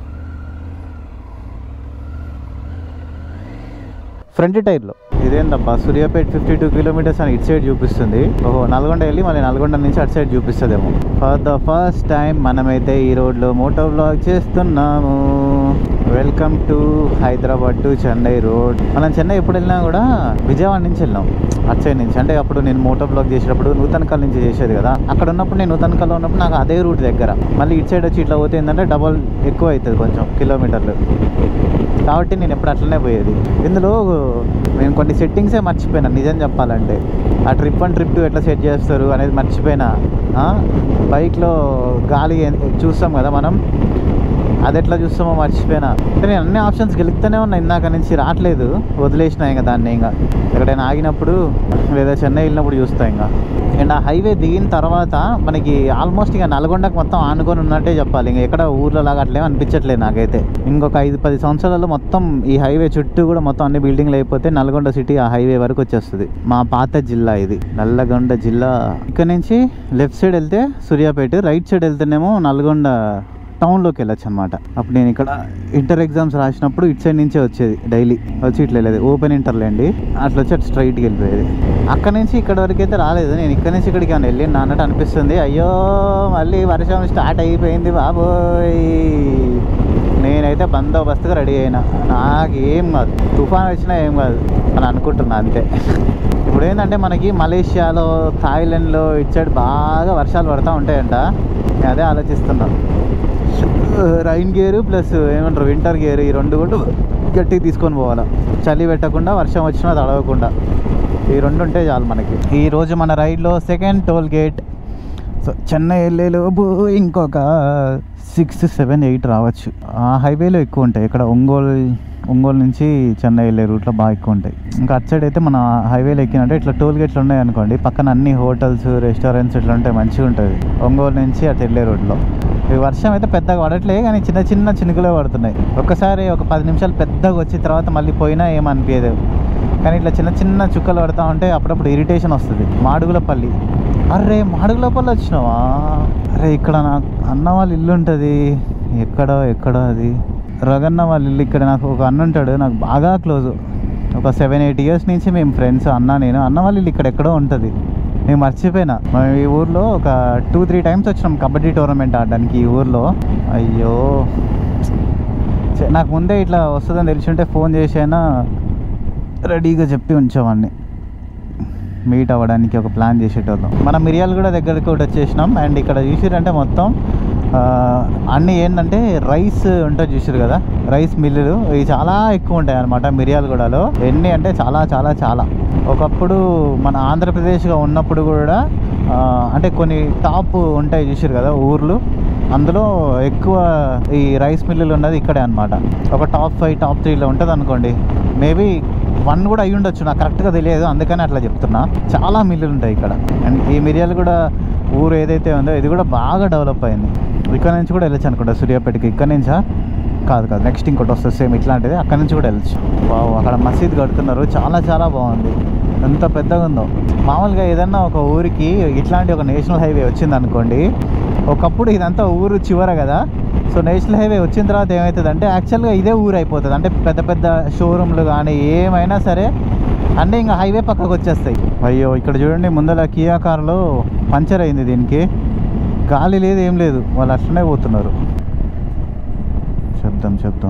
ఫ్రంట్ టైర్లో ఇదేందబ్బా సూర్యాపేట్ 52 కిలోమీటర్స్ అని ఇటు సైడ్ చూపిస్తుంది. ఓహో, నల్గొండ వెళ్ళి మళ్ళీ నల్గొండ నుంచి అటు సైడ్ చూపిస్తుందేమో. ఫర్ ద ఫస్ట్ టైం మనమైతే ఈ రోడ్లో మోటో వ్లాగ్ చేస్తున్నాము. Welcome to Hyderabad to Chennai road. మనం చెన్నై ఎప్పుడు వెళ్ళినా కూడా విజయవాడ నుంచి వెళ్ళాం, అటు సైడ్ నుంచి. అంటే అప్పుడు నేను మోటో బ్లాగ్ చేసేటప్పుడు నూతనకల్ నుంచి చేసేది కదా, అక్కడ ఉన్నప్పుడు నేను నూతనకల్లో ఉన్నప్పుడు నాకు అదే రూట్ దగ్గర. మళ్ళీ ఇటు సైడ్ వచ్చి ఇట్లా పోతే ఏంటంటే డబల్ ఎక్కువ అవుతుంది కొంచెం కిలోమీటర్లు, కాబట్టి నేను ఎప్పుడు అట్లనే పోయేది. ఇందులో నేను కొన్ని సెట్టింగ్సే మర్చిపోయినా నిజం చెప్పాలంటే. ఆ ట్రిప్ 1 ట్రిప్ 2 ఎట్లా సెట్ చేస్తారు అనేది మర్చిపోయినా. బైక్లో గాలి చూస్తాం కదా మనం, అది ఎట్లా చూస్తామో మర్చిపోయినా. అంటే నేను అన్ని ఆప్షన్స్ గెలుపుతూనే ఉన్నా, ఇందాక నుంచి రావట్లేదు, వదిలేసినా ఇంకా దాన్ని. ఇంకా ఎక్కడైనా ఆగినప్పుడు లేదా చెన్నై వెళ్ళినప్పుడు చూస్తా ఇంకా. అండ్ ఆ హైవే దిగిన తర్వాత మనకి ఆల్మోస్ట్ ఇక నల్గొండకు మొత్తం ఆనుకొని ఉన్నట్టే చెప్పాలి. ఇంకా ఎక్కడ ఊర్లో లాగా అట్లేమో అనిపించట్లేదు నాకైతే. ఇంకొక 5-10 సంవత్సరాలలో మొత్తం ఈ హైవే చుట్టూ కూడా మొత్తం అన్ని బిల్డింగ్లు అయిపోతే నల్గొండ సిటీ ఆ హైవే వరకు వచ్చేస్తుంది. మా పాత జిల్లా ఇది, నల్లగొండ జిల్లా. ఇక్కడ నుంచి లెఫ్ట్ సైడ్ వెళ్తే సూర్యాపేట, రైట్ సైడ్ వెళ్తేనేమో నల్గొండ టౌన్లోకి వెళ్ళొచ్చు అనమాట. అప్పుడు నేను ఇక్కడ ఇంటర్ ఎగ్జామ్స్ రాసినప్పుడు ఇటు సైడ్ నుంచే వచ్చేది, డైలీ వచ్చి ఇట్లా వెళ్ళేది. ఓపెన్ ఇంటర్లేండి, అట్లా వచ్చి అటు స్ట్రైట్కి వెళ్ళిపోయేది. అక్కడ నుంచి ఇక్కడ వరకు అయితే రాలేదు నేను. ఇక్కడ నుంచి ఇక్కడికి ఏమైనా వెళ్ళింది అన్నట్టు అనిపిస్తుంది. అయ్యో మళ్ళీ వర్షం స్టార్ట్ అయిపోయింది బాబోయ్. నేనైతే బందోబస్తుగా రెడీ అయినా, నాకేం కాదు, తుఫాన్ వచ్చినా ఏం కాదు అని అనుకుంటున్నా అంతే. ఇప్పుడు ఏంటంటే మనకి మలేషియాలో, థాయిలాండ్లో ఇటు సైడ్ బాగా వర్షాలు పడుతూ ఉంటాయంట. నేను అదే ఆలోచిస్తున్నాను. రైన్ గేరు ప్లస్ ఏమంటారు వింటర్ గేరు, ఈ రెండు కూడా గట్టిగా తీసుకొని పోవాలా, చలి పెట్టకుండా వర్షం వచ్చినా తడవకుండా. ఈ రెండు ఉంటే చాలు మనకి. ఈరోజు మన రైడ్లో second toll gate. So Chennai వెళ్ళేలోపు ఇంకొక 6-7-8 రావచ్చు. ఆ హైవేలో ఎక్కువ ఉంటాయి. ఇక్కడ ఒంగోలు నుంచి చెన్నై వెళ్ళే రూట్లో బాగా ఎక్కువ ఉంటాయి. ఇంకా అటు సైడ్ అయితే మన హైవేలో ఎక్కినంటే ఇట్లా టోల్ గేట్లు ఉన్నాయి అనుకోండి, పక్కన అన్ని హోటల్స్, రెస్టారెంట్స్ ఇట్లా ఉంటాయి, మంచిగా ఉంటుంది ఒంగోలు నుంచి అటు వెళ్ళే రోడ్లో. ఈ వర్షం అయితే పెద్దగా పడట్లే, కానీ చిన్న చినుకులే పడుతున్నాయి. ఒక్కసారి ఒక 10 నిమిషాలు పెద్దగా వచ్చిన తర్వాత మళ్ళీ పోయినా ఏమనిపించదు. కానీ ఇట్లా చిన్న చుక్కలు పడతా ఉంటే అప్పుడప్పుడు ఇరిటేషన్ వస్తుంది. మాడుగులపల్లి, అరే మాడుగులపల్లి వచ్చినావా? అరే ఇక్కడ నాకు అన్న వాళ్ళ ఇల్లు ఉంటుంది. ఎక్కడ అది రగన్న వాళ్ళ ఇల్లు. ఇక్కడ నాకు ఒక అన్న ఉంటాడు, నాకు బాగా క్లోజ్. ఒక 7-8 ఇయర్స్ నుంచి మేము ఫ్రెండ్స్, నేను అన్న వాళ్ళ ఇల్లు ఇక్కడ ఎక్కడో ఉంటుంది. నేను మర్చిపోయినా. మేము ఈ ఊర్లో ఒక 2-3 టైమ్స్ వచ్చినాం కబడ్డీ టోర్నమెంట్ ఆడడానికి ఈ ఊర్లో. అయ్యో నాకు ముందే ఇట్లా వస్తుందని తెలిసి ఉంటే ఫోన్ చేసైనా రెడీగా చెప్పి ఉంచామని మీట్ అవ్వడానికి ఒక ప్లాన్ చేసేటోళ్ళం. మనం మిర్యాలగూడ దగ్గరికి కూడా వచ్చేసినాం. అండ్ ఇక్కడ చూసిరంటే మొత్తం అన్నీ ఏంటంటే రైస్ ఉంటుంది చూసారు కదా, రైస్ మిల్లులు ఇవి చాలా ఎక్కువ ఉంటాయి అన్నమాట మిర్యాలగూడలో. ఎన్ని అంటే చాలా. ఒకప్పుడు మన ఆంధ్రప్రదేశ్గా ఉన్నప్పుడు కూడా అంటే కొన్ని టాప్ ఉంటాయి చూసారు కదా ఊర్లు, అందులో ఎక్కువ ఈ రైస్ మిల్లులు ఉన్నది ఇక్కడే అనమాట. ఒక టాప్ 5 టాప్ 3లో ఉంటుంది అనుకోండి. మేబీ 1 కూడా అయ్యి ఉండొచ్చు, నాకు కరెక్ట్గా తెలియదు, అందుకని అట్లా చెప్తున్నా. చాలా మిల్లులు ఉంటాయి ఇక్కడ. అండ్ ఈ మిర్యాలగూడ ఊరు ఏదైతే ఉందో ఇది కూడా బాగా డెవలప్ అయింది. ఇక్కడ నుంచి కూడా వెళ్ళొచ్చు అనుకుంటా సూర్యాపేటకి. ఇక్కడ నుంచా? కాదు నెక్స్ట్ ఇంకోటి వస్తుంది సేమ్ ఇట్లాంటిది, అక్కడ నుంచి కూడా వెళ్ళచ్చు. బాగు అక్కడ మసీద్ కడుతున్నారు, చాలా బాగుంది. ఎంత పెద్దగా ఉందో. మామూలుగా ఏదన్నా ఒక ఊరికి ఇట్లాంటి ఒక నేషనల్ హైవే వచ్చింది అనుకోండి, ఒకప్పుడు ఇదంతా ఊరు చివర కదా, సో నేషనల్ హైవే వచ్చిన తర్వాత ఏమవుతుంది అంటే యాక్చువల్గా ఇదే ఊరు అయిపోతుంది. అంటే పెద్ద పెద్ద షోరూమ్లు కానీ ఏమైనా సరే అంటే ఇంకా హైవే పక్కకు వచ్చేస్తాయి. అయ్యో ఇక్కడ చూడండి, ముందర కియా కార్లో పంచర్ అయింది. దీనికి గాలి లేదు, ఏం లేదు, వాళ్ళు అట్లనే పోతున్నారు. చెప్తాం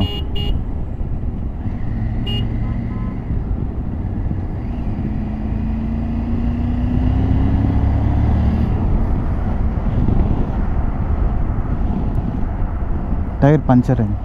టైర్ పంచర్ అయింది.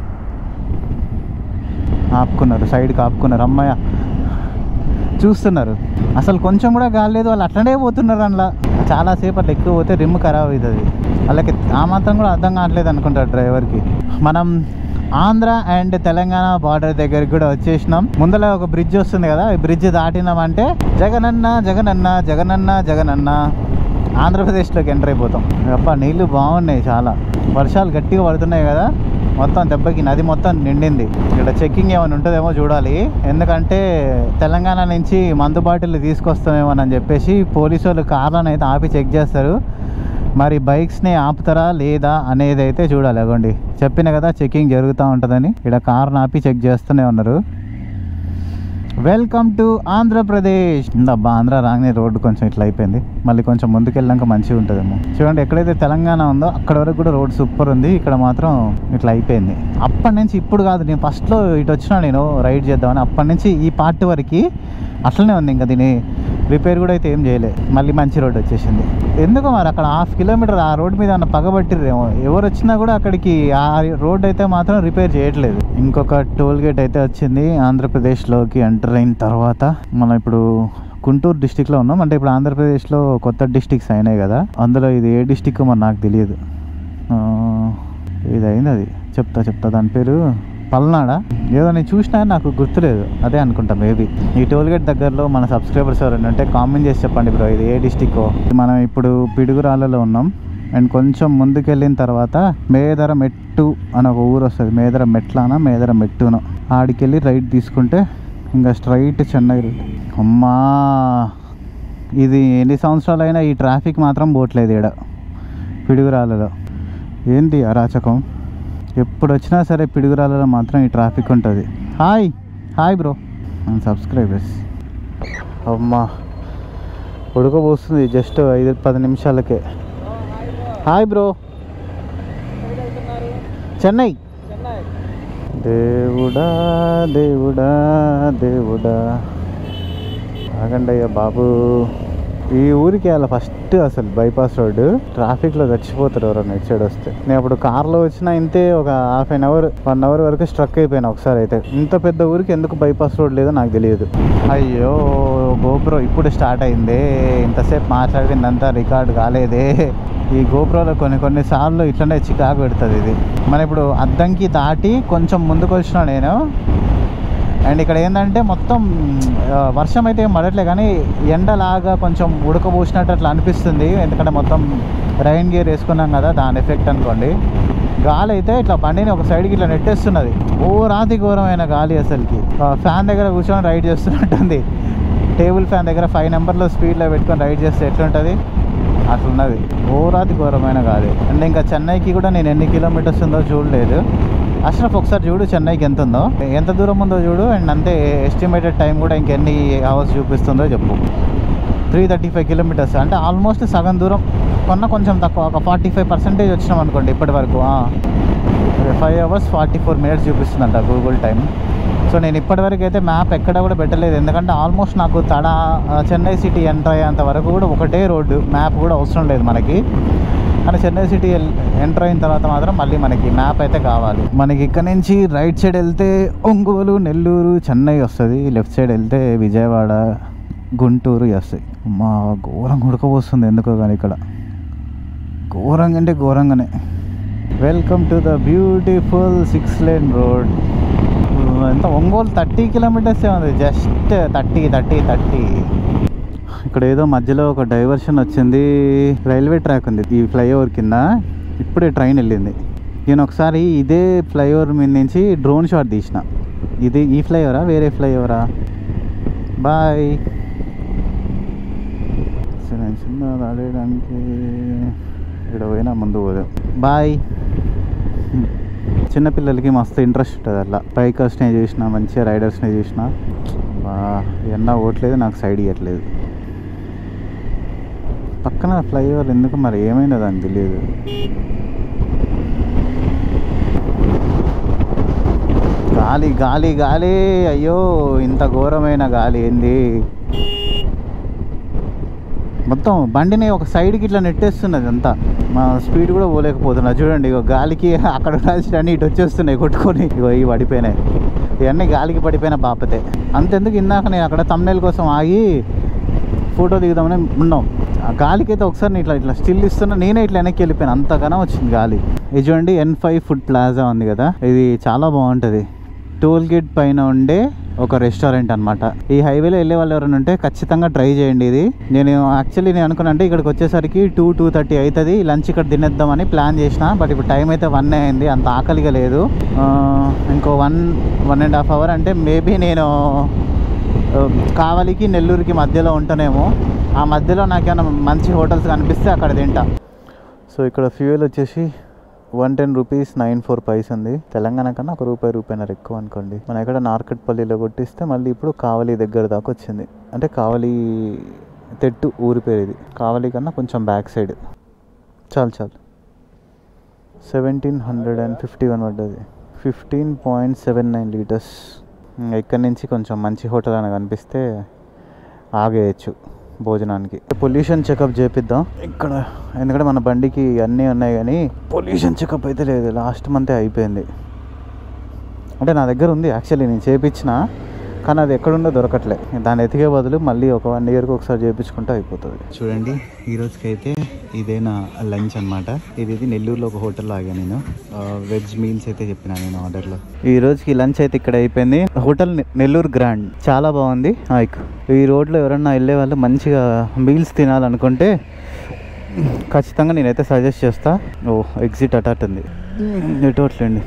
ఆపుకున్నారు, సైడ్కి ఆపుకున్నారు. అమ్మాయ చూస్తున్నారు, అసలు కొంచెం కూడా గాలి లేదు, వాళ్ళు అట్లనే పోతున్నారు. అందులో చాలాసేపు అట్లా ఎక్కువ పోతే రిమ్ ఖరాబ్ అవుతుంది. వాళ్ళకి ఆ మాత్రం కూడా అర్థం కావట్లేదు అనుకుంటారు డ్రైవర్కి. మనం ఆంధ్ర అండ్ తెలంగాణ బార్డర్ దగ్గరికి కూడా వచ్చేసినాం. ముందర ఒక బ్రిడ్జ్ వస్తుంది కదా, ఈ బ్రిడ్జ్ దాటినామంటే జగనన్న జగనన్న జగనన్న జగనన్న ఆంధ్రప్రదేశ్లోకి ఎంటర్ అయిపోతాం. అబ్బా నీళ్ళు బాగున్నాయి, చాలా వర్షాలు గట్టిగా పడుతున్నాయి కదా, మొత్తం దెబ్బకి నది మొత్తం నిండింది. ఇక్కడ చెక్కింగ్ ఏమైనా ఉంటుందేమో చూడాలి, ఎందుకంటే తెలంగాణ నుంచి మందు బాటిల్ తీసుకొస్తామేమోనని చెప్పేసి పోలీసు వాళ్ళు కార్లను అయితే ఆపి చెక్ చేస్తారు. మరి బైక్స్ని ఆపుతారా లేదా అనేది అయితే చూడాలి. అగోండి చెప్పిన కదా చెక్కింగ్ జరుగుతూ ఉంటుందని, ఇక్కడ కార్ను ఆపి చెక్ చేస్తూనే ఉన్నారు. Welcome to Andhra Pradesh. అబ్బా ఆంధ్ర రాగానే రోడ్డు కొంచెం ఇట్లా అయిపోయింది, మళ్ళీ కొంచెం ముందుకు వెళ్ళాక మంచిగా ఉంటుందేమో. చూడండి ఎక్కడైతే తెలంగాణ ఉందో అక్కడ వరకు కూడా రోడ్ సూపర్ ఉంది, ఇక్కడ మాత్రం ఇట్లా అయిపోయింది. అప్పటి నుంచి ఇప్పుడు కాదు, నేను ఫస్ట్లో ఇటు వచ్చినా నేను రైడ్ చేద్దామని, అప్పటి నుంచి ఈ పార్ట్ వరకు అట్లనే ఉంది. ఇంకా దీని రిపేర్ కూడా అయితే ఏం చేయలే, మళ్ళీ మంచి రోడ్ వచ్చేసింది. ఎందుకో మరి అక్కడ 1/2 కిలోమీటర్ ఆ రోడ్ మీద పగబట్టిరేమో, ఎవరు వచ్చినా కూడా అక్కడికి ఆ రోడ్ అయితే మాత్రం రిపేర్ చేయట్లేదు. ఇంకొక టోల్ గేట్ అయితే వచ్చింది ఆంధ్రప్రదేశ్లోకి ఎంటర్ అయిన తర్వాత. మనం ఇప్పుడు గుంటూరు డిస్టిక్లో ఉన్నాం. అంటే ఇప్పుడు ఆంధ్రప్రదేశ్లో కొత్త డిస్టిక్స్ అయినాయి కదా, అందులో ఇది ఏ డిస్టిక్ మరి నాకు తెలియదు. ఇది అయింది, అది చెప్తా దాని పేరు పల్నాడా ఏదో నేను చూసినా నాకు గుర్తులేదు, అదే అనుకుంటా మేబీ. ఈ టోల్గేట్ దగ్గరలో మన సబ్స్క్రైబర్స్ ఎవరైనా ఉంటే కామెంట్ చేసి చెప్పండి బ్రో, ఇది ఏ డిస్టిక్. మనం ఇప్పుడు పిడుగురాళ్ళలో ఉన్నాం. అండ్ కొంచెం ముందుకు వెళ్ళిన తర్వాత మేదర మెట్టు అని ఒక ఊరు వస్తుంది. మేదర మెట్టునో ఆడికి వెళ్ళి రైట్ తీసుకుంటే ఇంకా స్ట్రైట్ చెన్నై. అమ్మా ఇది ఎన్ని సంవత్సరాలైనా ఈ ట్రాఫిక్ మాత్రం పోవట్లేదు ఇక్కడ పిడుగురాళ్ళలో. ఏంటి అరాచకం, ఎప్పుడు వచ్చినా సరే పిడుగురాళ్ళలో మాత్రం ఈ ట్రాఫిక్ ఉంటుంది. Hi bro and subscribers. అమ్మా ఉడకపోస్తుంది జస్ట్ 5-10 నిమిషాలకే. Hi bro, Chennai. దేవుడా దేవుడా దేవుడా ఆగండి అయ్యా బాబు. ఈ ఊరికి అలా ఫస్ట్ అసలు బైపాస్ రోడ్డు ట్రాఫిక్లో చచ్చిపోతారు ఎవరన్నా ఇటు సైడ్ వస్తే. నేను అప్పుడు కార్లో వచ్చినా ఇంతే, ఒక 1 అవర్ వరకు స్ట్రక్ అయిపోయినా ఒకసారి అయితే. ఇంత పెద్ద ఊరికి ఎందుకు బైపాస్ రోడ్ లేదో నాకు తెలియదు. అయ్యో గోప్రో ఇప్పుడు స్టార్ట్ అయిందే, ఇంతసేపు మాట్లాడిందంతా రికార్డ్ కాలేదే. ఈ గోప్రోలో కొన్ని సార్లు ఇట్లనే చికాకు పెడుతుంది ఇది. మనం ఇప్పుడు అద్దంకి దాటి కొంచెం ముందుకు వచ్చినా నేను. అండ్ ఇక్కడ ఏంటంటే మొత్తం వర్షం అయితే ఏం పడట్లే, కానీ ఎండలాగా కొంచెం ఉడకబోసినట్టు అట్లా అనిపిస్తుంది. ఎందుకంటే మొత్తం రైన్ గేర్ వేసుకున్నాం కదా, దాని ఎఫెక్ట్ అనుకోండి. గాలి అయితే ఇట్లా బండిని ఒక సైడ్కి ఇట్లా నెట్టేస్తున్నది. రాతి ఘోరమైన గాలి అసలుకి. ఫ్యాన్ దగ్గర కూర్చొని రైడ్ చేస్తున్నట్టుంది. టేబుల్ ఫ్యాన్ దగ్గర 5 నెంబర్లో స్పీడ్లో పెట్టుకొని రైడ్ చేస్తే ఎట్లుంటుంది అట్లున్నది. రాతి ఘోరమైన గాలి. అండ్ ఇంకా చెన్నైకి కూడా నేను ఎన్ని కిలోమీటర్స్ ఉందో చూడలేదు. అష్రఫ్ ఒకసారి చూడు చెన్నైకి ఎంత ఉందో, ఎంత దూరం ఉందో చూడు. అండ్ అంతే ఎస్టిమేటెడ్ టైం కూడా ఇంకెన్ని అవర్స్ చూపిస్తుందో చెప్పు. 335 కిలోమీటర్స్ అంటే ఆల్మోస్ట్ సగం దూరం కొంచెం తక్కువ, ఒక 45% వచ్చినాం అనుకోండి ఇప్పటి వరకు. 5 hours 44 minutes చూపిస్తుందంట గూగుల్ టైం. సో నేను ఇప్పటివరకు అయితే మ్యాప్ ఎక్కడ కూడా పెట్టలేదు, ఎందుకంటే ఆల్మోస్ట్ నాకు చెన్నై సిటీ ఎంటర్ అయ్యేంత వరకు కూడా ఒకటే రోడ్డు, మ్యాప్ కూడా అవసరం లేదు మనకి. కానీ చెన్నై సిటీ ఎంటర్ అయిన తర్వాత మాత్రం మళ్ళీ మనకి మ్యాప్ అయితే కావాలి. మనకి ఇక్కడ నుంచి రైట్ సైడ్ వెళ్తే ఒంగోలు, నెల్లూరు, చెన్నై వస్తుంది. లెఫ్ట్ సైడ్ వెళ్తే విజయవాడ, గుంటూరు వస్తాయి. మా ఘోరంగా ఉడకపోస్తుంది ఎందుకో కానీ ఇక్కడ, ఘోరంగా అంటే ఘోరంగానే. Welcome to the beautiful 6 lane road. ఎంత ఒంగోలు 30 kilometers ఉంది, జస్ట్ 30. ఇక్కడ ఏదో మధ్యలో ఒక డైవర్షన్ వచ్చింది, రైల్వే ట్రాక్ ఉంది ఈ ఫ్లైఓవర్ కింద. ఇప్పుడే ట్రైన్ వెళ్ళింది. నేను ఒకసారి ఇదే ఫ్లైఓవర్ మీద నుంచి డ్రోన్ షాట్ తీసిన. ఇది ఈ ఫ్లైఓవరా వేరే ఫ్లైఓవరా? బాయ్. చిన్న ఆడేయడానికి ఇక్కడ పోయినా ముందు పోదాం. బాయ్. చిన్నపిల్లలకి మస్తు ఇంట్రెస్ట్ ఉంటుంది అట్లా. బైకర్స్నే చూసినా మంచిగా రైడర్స్నే చూసినా ఎన్న ఓట్లేదు, నాకు సైడ్ ఇవ్వట్లేదు. పక్కన ఫ్లైఓవర్ ఎందుకు మరి ఏమైందో దానికి తెలియదు. గాలి గాలి గాలి, అయ్యో ఇంత ఘోరమైన గాలి ఏంది. మొత్తం బండిని ఒక సైడ్కి ఇట్లా నెట్టేస్తున్నది అంతా. మా స్పీడ్ కూడా పోలేకపోతున్నా చూడండి. ఇగో గాలికి అక్కడ ఉండాల్సినవన్నీ ఇటు వచ్చేస్తున్నాయి కొట్టుకొని. ఇగో ఇవి పడిపోయినాయి, ఇవన్నీ గాలికి పడిపోయిన బాపతే. అంతెందుకు ఇందాక నేను అక్కడ థంబ్నెయిల్ కోసం ఆగి ఫోటో దిగుదామని ఉన్నాం. ఆ గాలికి అయితే ఒకసారి నేను ఇట్లా స్టిల్ ఇస్తున్నా, నేనే ఇట్లా వెనక్కి వెళ్ళిపోయాను, అంతగానో వచ్చింది గాలి. ఇది చూడండి N5 ఫుడ్ ప్లాజా ఉంది కదా, ఇది చాలా బాగుంటుంది. టోల్ గేట్ పైన ఉండే ఒక రెస్టారెంట్ అనమాట. ఈ హైవేలో వెళ్ళే వాళ్ళు ఎవరైనా ఉంటే ఖచ్చితంగా ట్రై చేయండి ఇది. నేను అనుకున్నా అంటే ఇక్కడికి వచ్చేసరికి 2:30 అవుతుంది, లంచ్ ఇక్కడ తినేద్దామని ప్లాన్ చేసిన. బట్ ఇప్పుడు టైం అయితే 1 అయింది, అంత ఆకలిగా లేదు. ఇంకో 1.5 అవర్ అంటే మేబీ నేను కావలికి నెల్లూరుకి మధ్యలో ఉంటానేమో. ఆ మధ్యలో నాకేమైనా మంచి హోటల్స్ కనిపిస్తే అక్కడ తింటా. సో ఇక్కడ ఫ్యూయల్ వచ్చేసి 110 రూపీస్ 94 పైస్ ఉంది. తెలంగాణ కన్నా ₹1 ఎక్కువ అనుకోండి. మనం ఇక్కడ నార్కట్పల్లిలో కొట్టిస్తే మళ్ళీ ఇప్పుడు కావలి దగ్గర దాకా వచ్చింది. అంటే కావలి తెట్టు ఊరి పేరు ఇది. కావలి కన్నా కొంచెం బ్యాక్ సైడ్. చాలు 1751 పడ్డది. 15.79 లీటర్స్. ఇక్కడ నుంచి కొంచెం మంచి హోటల్ అని కనిపిస్తే ఆగేయచ్చు భోజనానికి. పొల్యూషన్ చెకప్ చేపిద్దాం ఇక్కడ, ఎందుకంటే మన బండికి అన్నీ ఉన్నాయి కానీ పొల్యూషన్ చెకప్ అయితే లేదు. లాస్ట్ మంతే అయిపోయింది. అంటే నా దగ్గర ఉంది యాక్చువల్లీ, నేను చేయించిన, కానీ అది ఎక్కడుందో దొరకట్లే. దాన్ని ఎతికే బదులు మళ్ళీ ఒక 1 ఇయర్కి ఒకసారి చేయించుకుంటే అయిపోతుంది. చూడండి ఈ రోజుకైతే ఇదే నా లంచ్ అనమాట. ఇది నెల్లూరులో ఒక హోటల్లో ఆగా నేను. వెజ్ మీల్స్ అయితే చెప్పిన నేను ఆర్డర్లో. ఈ రోజుకి లంచ్ అయితే ఇక్కడ అయిపోయింది. హోటల్ నెల్లూరు గ్రాండ్, చాలా బాగుంది. ఈ రోడ్లో ఎవరన్నా వెళ్ళే వాళ్ళు మంచిగా మీల్స్ తినాలనుకుంటే ఖచ్చితంగా నేనైతే సజెస్ట్ చేస్తా. ఎగ్జిట్ అటాట్ ఉంది, ఎటోట్లేండి.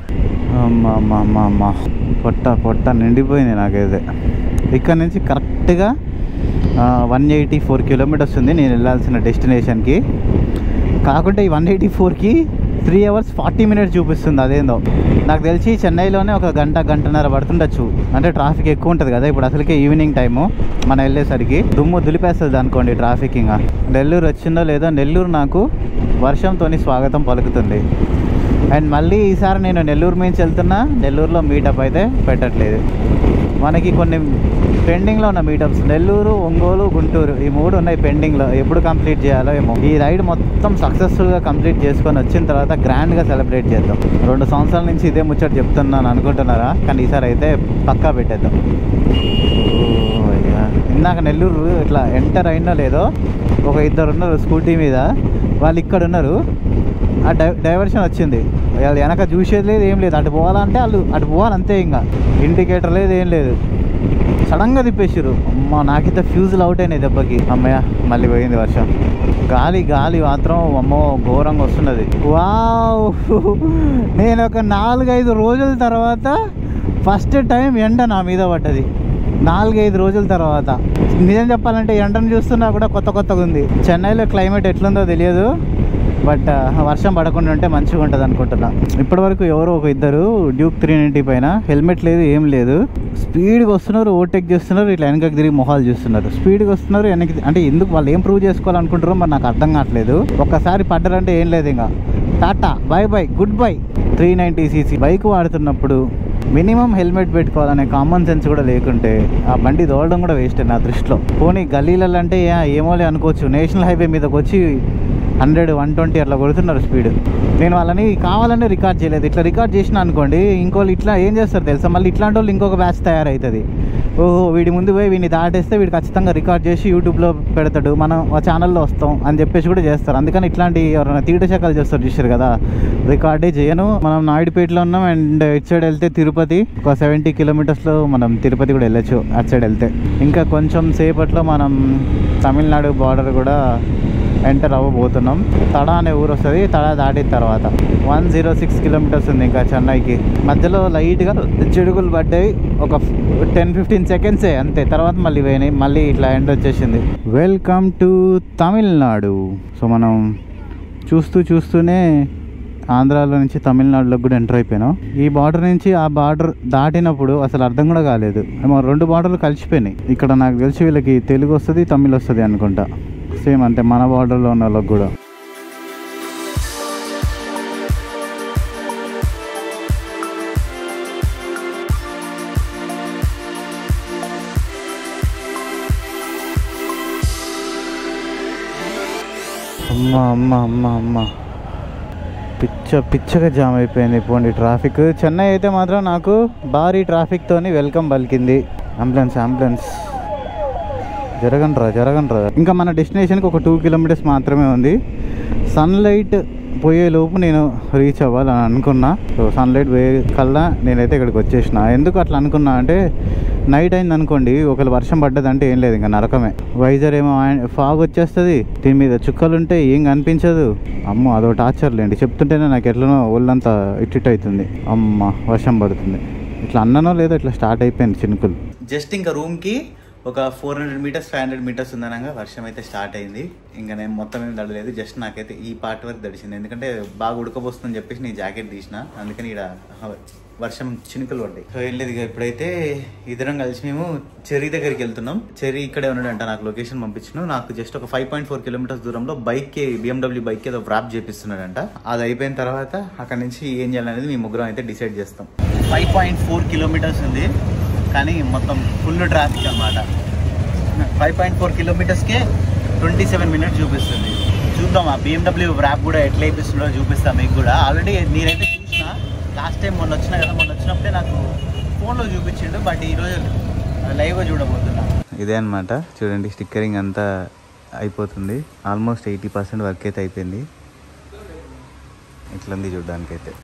అమ్మ పొట్ట నిండిపోయింది నాకైతే. ఇక్కడ నుంచి కరెక్ట్గా 184 కిలోమీటర్స్ ఉంది నేను వెళ్ళాల్సిన డెస్టినేషన్కి. కాకుంటే ఈ 184కి 3 hours 40 minutes చూపిస్తుంది. అదేందో నాకు తెలిసి చెన్నైలోనే ఒక గంటన్నర పడుతుండొచ్చు. అంటే ట్రాఫిక్ ఎక్కువ ఉంటుంది కదా, ఇప్పుడు అసలుకే ఈవినింగ్ టైము మనం వెళ్ళేసరికి దుమ్ము దులిపేస్తుంది అనుకోండి ట్రాఫిక్. ఇంకా నెల్లూరు వచ్చిందో లేదో, నెల్లూరు నాకు వర్షంతో స్వాగతం పలుకుతుంది. అండ్ మళ్ళీ ఈసారి నేను నెల్లూరు నుంచి వెళ్తున్నా, నెల్లూరులో మీటప్ అయితే పెట్టట్లేదు. మనకి కొన్ని పెండింగ్లో ఉన్న మీటప్స్ నెల్లూరు, ఒంగోలు, గుంటూరు, ఈ 3 ఉన్నాయి పెండింగ్లో. ఎప్పుడు కంప్లీట్ చేయాలో ఏమో. ఈ రైడ్ మొత్తం సక్సెస్ఫుల్గా కంప్లీట్ చేసుకొని వచ్చిన తర్వాత గ్రాండ్గా సెలబ్రేట్ చేద్దాం. 2 సంవత్సరాల నుంచి ఇదే ముచ్చట చెప్తున్నాను అనుకుంటున్నారా, కానీ ఈసారి అయితే పక్కా పెట్టేద్దాం. ఇందాక నెల్లూరు ఇట్లా ఎంటర్ అయినా లేదో, ఒక 2 ఉన్నారు స్కూటీ మీద, వాళ్ళు ఇక్కడ ఉన్నారు. ఆ డైవర్షన్ వచ్చింది, వాళ్ళు వెనక చూసేది లేదు, ఏం లేదు. అటు పోవాలంటే వాళ్ళు అటు పోవాలి అంతే, ఇంకా ఇండికేటర్ లేదు, ఏం లేదు. సడన్గా తిప్పేసారు. అమ్మ నాకైతే ఫ్యూజులు అవుట్ అయినాయి దెబ్బకి. అమ్మయ్య మళ్ళీ పోయింది వర్షం. గాలి మాత్రం అమ్మో ఘోరంగా వస్తున్నది. వావ్, నేను ఒక 4-5 రోజుల తర్వాత ఫస్ట్ టైం ఎండ నా మీద పడ్డది. 4-5 రోజుల తర్వాత. నిజం చెప్పాలంటే ఎండను చూస్తున్నా కూడా కొత్తగా ఉంది. చెన్నైలో క్లైమేట్ ఎట్లుందో తెలియదు, బట్ వర్షం పడకుండా ఉంటే మంచిగా ఉంటుంది అనుకుంటున్నా. ఇప్పటివరకు ఎవరో ఒక 2 డ్యూక్ 390 పైన హెల్మెట్ లేదు, ఏం లేదు, స్పీడ్గా వస్తున్నారు, ఓవర్టేక్ చేస్తున్నారు, ఇట్లా వెనకకి తిరిగి మొహాలు చూస్తున్నారు. స్పీడ్గా వస్తున్నారు వెనక్కి. అంటే ఎందుకు వాళ్ళు ఏం ప్రూవ్ చేసుకోవాలనుకుంటారో మరి నాకు అర్థం కావట్లేదు. ఒక్కసారి పడ్డారంటే ఏం లేదు, ఇంకా tata bye good bye. 390cc bike వాడుతున్నప్పుడు మినిమం హెల్మెట్ పెట్టుకోవాలనే కామన్ సెన్స్ కూడా లేకుంటే ఆ బండి తోలడం కూడా వేస్ట్ నా దృష్టిలో. పోనీ గల్లీలలో అంటే ఏమోలే అనుకోవచ్చు, నేషనల్ హైవే మీదకి వచ్చి 100-120 అట్లా కొడుతున్నారు స్పీడ్. నేను వాళ్ళని కావాలనే రికార్డ్ చేయలేదు. ఇట్లా రికార్డ్ చేసిన అనుకోండి, ఇంకోళ్ళు ఇట్లా ఏం చేస్తారు తెలుసా, మళ్ళీ ఇట్లాంటి వాళ్ళు ఇంకొక బ్యాచ్ తయారవుతుంది. ఓహో వీడి ముందు పోయి వీడిని దాటేస్తే వీడు ఖచ్చితంగా రికార్డ్ చేసి యూట్యూబ్లో పెడతాడు, మనం ఆ ఛానల్లో వస్తాం అని చెప్పేసి కూడా చేస్తారు. అందుకని ఇట్లాంటి ఎవరైనా తీటశకాలు చేస్తారు చూసారు కదా, రికార్డే చేయను. మనం నాయుడుపేటలో ఉన్నాం, అండ్ ఇటు సైడ్ వెళ్తే తిరుపతి ఒక 70 కిలోమీటర్స్లో మనం తిరుపతి కూడా వెళ్ళచ్చు అటు సైడ్ వెళ్తే. ఇంకా కొంచెం సేపట్లో మనం తమిళనాడు బార్డర్ కూడా ఎంటర్ అవ్వబోతున్నాం. తడా అనే ఊరు వస్తుంది, తడా దాటిన తర్వాత 106 కిలోమీటర్స్ ఉంది ఇంకా చెన్నైకి. మధ్యలో లైట్గా చిడుగులు పడ్డాయి, ఒక 10-15 సెకండ్సే అంతే, తర్వాత మళ్ళీ పోయినాయి. మళ్ళీ ఇట్లా ఎండ్ వచ్చేసింది. Welcome to Tamil Nadu. సో మనం చూస్తూనే ఆంధ్రాలో నుంచి తమిళనాడులోకి కూడా ఎంటర్ అయిపోయాను. ఈ బార్డర్ నుంచి ఆ బార్డర్ దాటినప్పుడు అసలు అర్థం కూడా కాలేదు. 2 బార్డర్లు కలిసిపోయినాయి. ఇక్కడ నాకు తెలిసి వీళ్ళకి తెలుగు వస్తుంది, తమిళ్ వస్తుంది అనుకుంటా. సేమ్ అంటే మన బార్డర్లో ఉన్న వాళ్ళకి కూడా. అమ్మ అమ్మ అమ్మ అమ్మ పిచ్చగా జామ్ అయిపోయింది పోండి ట్రాఫిక్. చెన్నై అయితే మాత్రం నాకు భారీ ట్రాఫిక్తోని వెల్కమ్ పలికింది. అంబులెన్స్ జరగండ్రా. ఇంకా మన డెస్టినేషన్కి ఒక 2 కిలోమీటర్స్ మాత్రమే ఉంది. సన్లైట్ పోయేలోపు నేను రీచ్ అవ్వాలని అనుకున్నా. సో సన్లైట్ పోయే కల్లా నేనైతే ఇక్కడికి వచ్చేసిన. ఎందుకు అట్లా అనుకున్నా అంటే నైట్ అయింది అనుకోండి, ఒకవేళ వర్షం పడ్డదంటే ఏం లేదు, ఇంకా నరకమే. వైజర్ ఏమో ఫాగ్ వచ్చేస్తుంది, దీని మీద చుక్కలు ఉంటే ఏం కనిపించదు. అమ్మో అదో టార్చర్ లేండి. చెప్తుంటేనే నాకు ఎట్లనో ఒళ్ళంతా ఇట్టిట్ అవుతుంది. అమ్మ వర్షం పడుతుంది. ఇట్లా అన్ననో లేదో ఇట్లా స్టార్ట్ అయిపోయింది చినుకులు. జస్ట్ ఇంకా రూమ్కి ఒక 400 మీటర్స్ 500 మీటర్స్ ఉందనగా వర్షం అయితే స్టార్ట్ అయింది. ఇంకా నేను మొత్తం ఏం తడలేదు, జస్ట్ నాకైతే ఈ పార్ట్ వరకు తడిసింది. ఎందుకంటే బాగా ఉడకపోస్తుందని చెప్పేసి నేను జాకెట్ తీసిన, అందుకని ఇక్కడ వర్షం చినుకులు పడ్డాయి. సో ఏం లేదు, ఇప్పుడైతే ఇద్దరం కలిసి మేము చెర్రీ దగ్గరికి వెళ్తున్నాం. చెర్రీ ఇక్కడే ఉన్నాడంట, నాకు లొకేషన్ పంపించిన. నాకు జస్ట్ ఒక 5.4 కిలోమీటర్స్ దూరంలో బైక్కి BMW బైక్ ఏదో వ్రాప్ చేపిస్తున్నాడంట. అది అయిపోయిన తర్వాత అక్కడ నుంచి ఏం చేయాలనేది మీ ముగ్గురం అయితే డిసైడ్ చేస్తాం. 5.4 కిలోమీటర్స్ ఉంది, కానీ మొత్తం ఫుల్ ట్రాఫిక్ అన్నమాట. 5.4 కిలోమీటర్స్కే 27 మినిట్స్ చూపిస్తుంది. చూద్దాం ఆ BMW వ్రాప్ కూడా ఎట్లా అయిపిస్తుందో చూపిస్తాం మీకు కూడా. ఆల్రెడీ నేనైతే చూసిన, లాస్ట్ టైం మొన్న వచ్చినప్పుడే నాకు ఫోన్లో చూపించిండు, బట్ ఈరోజు లైవ్గా చూడబోతున్నా. ఇదే అనమాట, చూడండి స్టిక్కరింగ్ అంతా అయిపోతుంది. ఆల్మోస్ట్ 80% వర్క్ అయితే అయిపోయింది. ఇట్లా ఉంది చూడడానికైతే.